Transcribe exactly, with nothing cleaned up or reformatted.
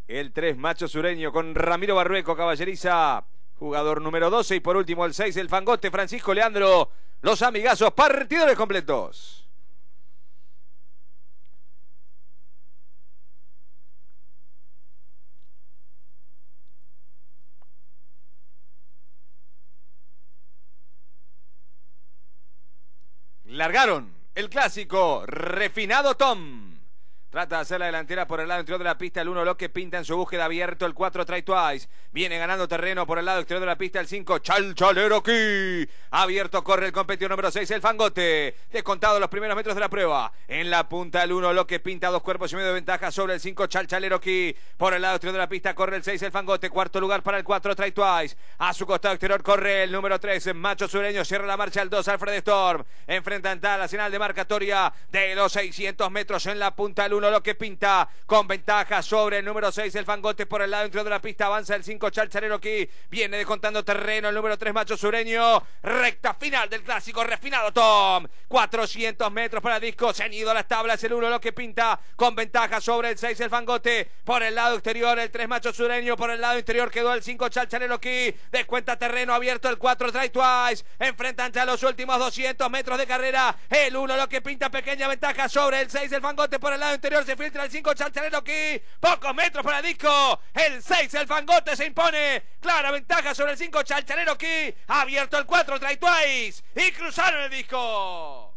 El tres, Macho Sureño, con Ramiro Barrueco, caballeriza, jugador número doce. Y por último el seis, el Fangote, Francisco Leandro. Los amigazos, partidores completos. Largaron el clásico, Refinado Tom. Trata de hacer la delantera por el lado interior de la pista. El uno, lo que pinta en su búsqueda, abierto. El cuatro, Try Twice. Viene ganando terreno por el lado exterior de la pista. El cinco, Chalchalero Key. Abierto, corre el competidor número seis, el Fangote. Descontado los primeros metros de la prueba. En la punta el uno, lo que pinta, dos cuerpos y medio de ventaja sobre el cinco, Chalchalero Key. Por el lado exterior de la pista corre el seis, el Fangote. Cuarto lugar para el cuatro, Try Twice. A su costado exterior corre el número tres, Macho Sureño. Cierra la marcha el dos, Alfred Storm. Enfrentan a la señal de marcatoria de los seiscientos metros. En la punta el uno, lo que pinta, con ventaja sobre el número seis, el Fangote. Por el lado interior de la pista avanza el cinco, Chalchalero Key. Viene descontando terreno el número tres, Macho Sureño. Recta final del clásico, Refinado Tom. cuatrocientos metros para el disco, ceñido a las tablas el uno, lo que pinta, con ventaja sobre el seis, el Fangote. Por el lado exterior el tres, Macho Sureño. Por el lado interior quedó el cinco, Chalchalero Key. Descuenta terreno, abierto el cuatro, Try Twice. Enfrentan ya los últimos doscientos metros de carrera. El uno, lo que pinta, pequeña ventaja sobre el seis, el Fangote. Por el lado interior se filtra el cinco, Chalchalero Key. Pocos metros para el disco. El seis, el Fangote, se impone. Clara ventaja sobre el cinco, Chalchalero Key. Abierto el cuatro, Try Twice. Y cruzaron el disco.